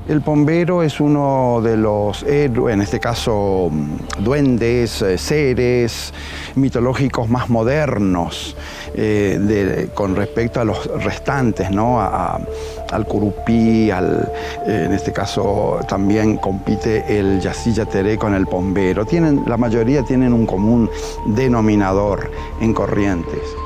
El pombero es uno de los héroes, en este caso duendes, seres mitológicos más modernos con respecto a los restantes, ¿no? Al curupí, en este caso también compite el yací yateré con el pombero. La mayoría tienen un común denominador en Corrientes.